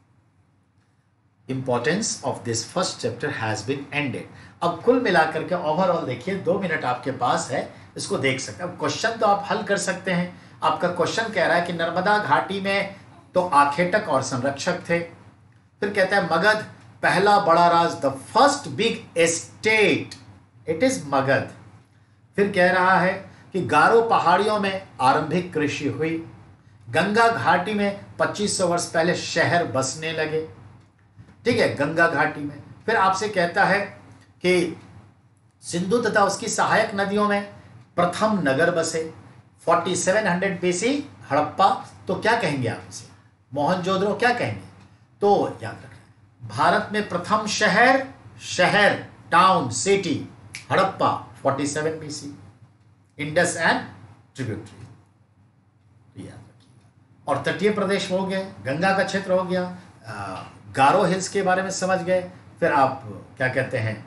Speaker 1: importance of this first chapter has been ended. अब कुल मिलाकर के ओवरऑल देखिए, दो मिनट आपके पास है, इसको देख सकते हैं। अब क्वेश्चन तो आप हल कर सकते हैं। आपका क्वेश्चन कह रहा है कि नर्मदा घाटी में तो आखेटक और संरक्षक थे, फिर कहता है मगध पहला बड़ा राज, the first big estate, it is Magadh. फिर कह रहा है कि गारो पहाड़ियों में आरंभिक कृषि हुई, गंगा घाटी में पच्चीस सौ वर्ष पहले शहर बसने लगे, ठीक है, गंगा घाटी में। फिर आपसे कहता है कि सिंधु तथा उसकी सहायक नदियों में प्रथम नगर बसे, सैंतालीस सौ बीसी हड़प्पा, तो क्या कहेंगे आप इसे, मोहनजोदड़ो क्या कहेंगे, तो याद रखें भारत में प्रथम शहर, शहर टाउन सिटी हड़प्पा सैंतालीस बीसी, इंडस एंड ट्रिब्यूटरी, याद रखिएगा। और तटीय प्रदेश हो गए, गंगा का क्षेत्र हो गया, आ, गारो हिल्स के बारे में समझ गए। फिर आप क्या कहते हैं,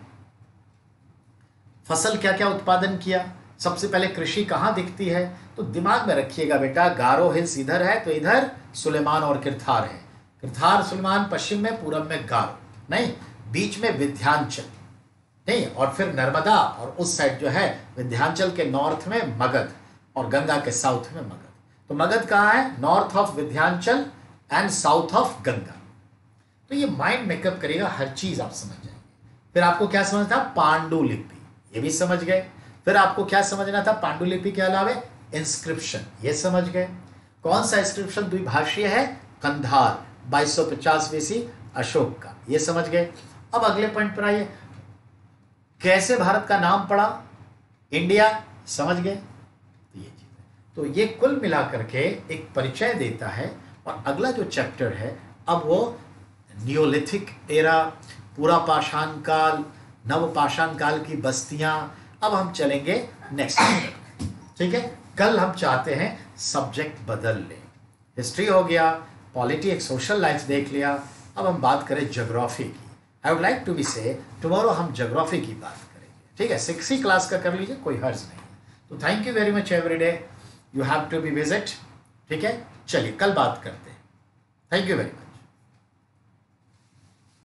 Speaker 1: फसल क्या क्या उत्पादन किया, सबसे पहले कृषि कहाँ दिखती है, तो दिमाग में रखिएगा बेटा, गारो हिल्स इधर है तो इधर सुलेमान और किरथार है, किरथार सुलेमान पश्चिम में, पूरब में गारो नहीं, बीच में विंध्याचल नहीं, और फिर नर्मदा, और उस साइड जो है विंध्याचल के नॉर्थ में मगध, और गंगा के साउथ में मगध। तो मगध कहाँ है, north of Vindhyachal and south of Ganga. तो ये माइंड मेकअप करेगा, हर चीज आप समझ जाएंगे। फिर आपको क्या समझना था, पांडुलिपि, ये भी समझ गए। फिर आपको क्या समझना था, पांडुलिपि के अलावा इंस्क्रिप्शन, ये समझ गए। कौन सा इंस्क्रिप्शन द्विभाषीय है, कंधार बाईस सौ पचास बीसी अशोक का, ये समझ गए। अब अगले पॉइंट पर आइए, कैसे भारत का नाम पड़ा, इंडिया, समझ गए। तो ये चीज है, तो ये कुल मिलाकर के एक परिचय देता है। और अगला जो चैप्टर है अब वो नियोलिथिक एरा, पूरा पाषाण काल, नव पाषाण काल की बस्तियां। अब हम चलेंगे नेक्स्ट चैप्टर, ठीक है। कल हम चाहते हैं सब्जेक्ट बदल लें, हिस्ट्री हो गया, पॉलिटी, एक सोशल लाइफ देख लिया, अब हम बात करें ज्योग्राफी की। I would like to be say tomorrow हम ज्योग्राफी की बात करेंगे, ठीक है। सिक्स ही क्लास का कर लीजिए, कोई हर्ज नहीं है। तो thank you very much everyday, you have to be visit, ठीक है। चलिए कल बात करते हैं, थैंक यू वेरी मच।